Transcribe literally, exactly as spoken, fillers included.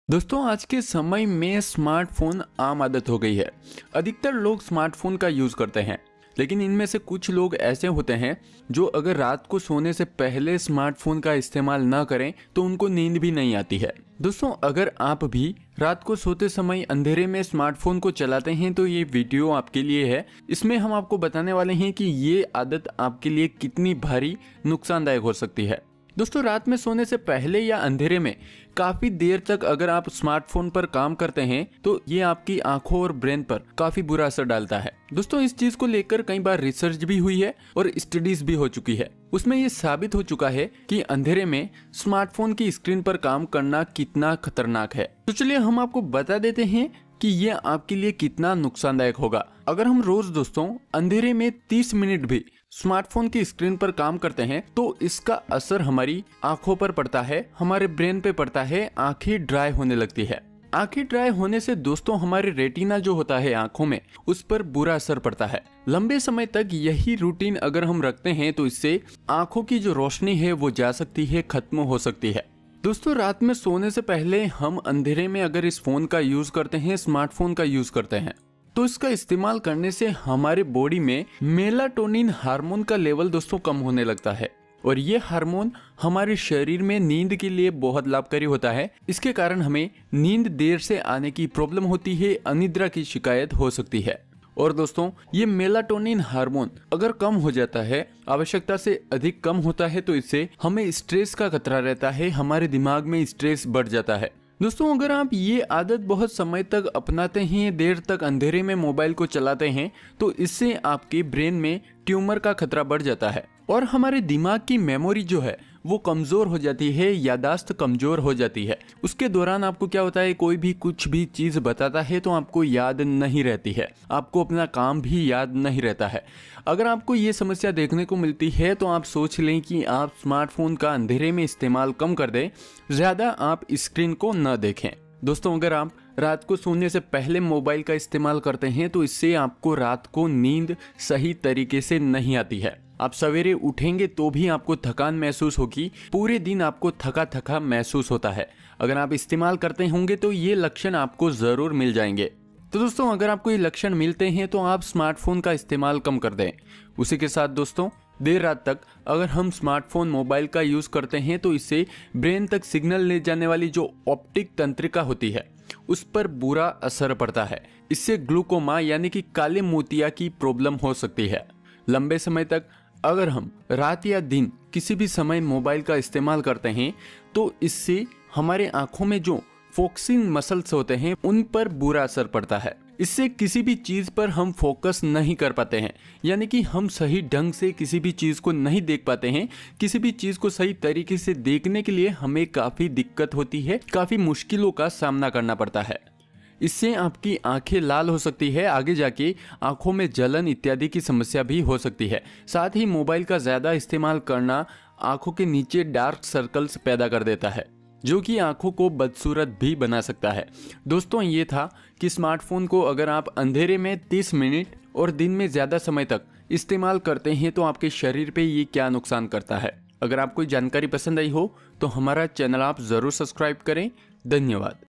दोस्तों आज के समय में स्मार्टफोन आम आदत हो गई है। अधिकतर लोग स्मार्टफोन का यूज़ करते हैं, लेकिन इनमें से कुछ लोग ऐसे होते हैं जो अगर रात को सोने से पहले स्मार्टफोन का इस्तेमाल न करें तो उनको नींद भी नहीं आती है। दोस्तों अगर आप भी रात को सोते समय अंधेरे में स्मार्टफोन को चलाते हैं तो ये वीडियो आपके लिए है। इसमें हम आपको बताने वाले हैं कि ये आदत आपके लिए कितनी भारी नुकसानदायक हो सकती है। दोस्तों रात में सोने से पहले या अंधेरे में काफी देर तक अगर आप स्मार्टफोन पर काम करते हैं तो ये आपकी आंखों और ब्रेन पर काफी बुरा असर डालता है। दोस्तों इस चीज को लेकर कई बार रिसर्च भी हुई है और स्टडीज भी हो चुकी है। उसमें ये साबित हो चुका है कि अंधेरे में स्मार्टफोन की स्क्रीन पर काम करना कितना खतरनाक है। तो चलिए हम आपको बता देते हैं कि ये आपके लिए कितना नुकसानदायक होगा। अगर हम रोज दोस्तों अंधेरे में तीस मिनट भी स्मार्टफोन की स्क्रीन पर काम करते हैं तो इसका असर हमारी आंखों पर पड़ता है, हमारे ब्रेन पे पड़ता है, आंखें ड्राई होने लगती है। आंखें ड्राई होने से दोस्तों हमारे रेटिना जो होता है आंखों में उस पर बुरा असर पड़ता है। लंबे समय तक यही रूटीन अगर हम रखते हैं तो इससे आंखों की जो रोशनी है वो जा सकती है, खत्म हो सकती है। दोस्तों रात में सोने से पहले हम अंधेरे में अगर इस फोन का यूज करते हैं, स्मार्टफोन का यूज करते हैं, तो इसका इस्तेमाल करने से हमारे बॉडी में मेलाटोनिन हार्मोन का लेवल दोस्तों कम होने लगता है और ये हार्मोन हमारे शरीर में नींद के लिए बहुत लाभकारी होता है। इसके कारण हमें नींद देर से आने की प्रॉब्लम होती है, अनिद्रा की शिकायत हो सकती है। और दोस्तों ये मेलाटोनिन हार्मोन अगर कम हो जाता है, आवश्यकता से अधिक कम होता है, तो इससे हमें स्ट्रेस का खतरा रहता है, हमारे दिमाग में स्ट्रेस बढ़ जाता है। दोस्तों अगर आप ये आदत बहुत समय तक अपनाते हैं, देर तक अंधेरे में मोबाइल को चलाते हैं, तो इससे आपके ब्रेन में ट्यूमर का खतरा बढ़ जाता है और हमारे दिमाग की मेमोरी जो है वो कमजोर हो जाती है, यादाश्त कमजोर हो जाती है। उसके दौरान आपको क्या होता है, कोई भी कुछ भी चीज बताता है तो आपको याद नहीं रहती है, आपको अपना काम भी याद नहीं रहता है। अगर आपको ये समस्या देखने को मिलती है तो आप सोच लें कि आप स्मार्टफोन का अंधेरे में इस्तेमाल कम कर दें, ज्यादा आप स्क्रीन को न देखें। दोस्तों अगर आप रात को सोने से पहले मोबाइल का इस्तेमाल करते हैं तो इससे आपको रात को नींद सही तरीके से नहीं आती है। आप सवेरे उठेंगे तो भी आपको थकान महसूस होगी, पूरे दिन आपको थका थका महसूस होता है। अगर आप इस्तेमाल करते होंगे तो ये लक्षण आपको जरूर मिल जाएंगे। तो दोस्तों अगर आपको ये लक्षण मिलते हैं तो आप स्मार्टफोन का इस्तेमाल कम कर दें। उसी के साथ दोस्तों देर रात तक अगर हम स्मार्टफोन मोबाइल का यूज करते हैं तो इससे ब्रेन तक सिग्नल ले जाने वाली जो ऑप्टिक तंत्रिका होती है उस पर बुरा असर पड़ता है। इससे ग्लूकोमा यानी कि काले मोतिया की प्रॉब्लम हो सकती है। लंबे समय तक अगर हम रात या दिन किसी भी समय मोबाइल का इस्तेमाल करते हैं तो इससे हमारे आंखों में जो फोकसिंग मसल्स होते हैं उन पर बुरा असर पड़ता है। इससे किसी भी चीज पर हम फोकस नहीं कर पाते हैं, यानी कि हम सही ढंग से किसी भी चीज को नहीं देख पाते हैं। किसी भी चीज को सही तरीके से देखने के लिए हमें काफी दिक्कत होती है, काफी मुश्किलों का सामना करना पड़ता है। इससे आपकी आंखें लाल हो सकती है, आगे जाके आंखों में जलन इत्यादि की समस्या भी हो सकती है। साथ ही मोबाइल का ज्यादा इस्तेमाल करना आंखों के नीचे डार्क सर्कल्स पैदा कर देता है जो कि आंखों को बदसूरत भी बना सकता है। दोस्तों ये था कि स्मार्टफोन को अगर आप अंधेरे में तीस मिनट और दिन में ज्यादा समय तक इस्तेमाल करते हैं तो आपके शरीर पे ये क्या नुकसान करता है। अगर आपको जानकारी पसंद आई हो तो हमारा चैनल आप जरूर सब्सक्राइब करें। धन्यवाद।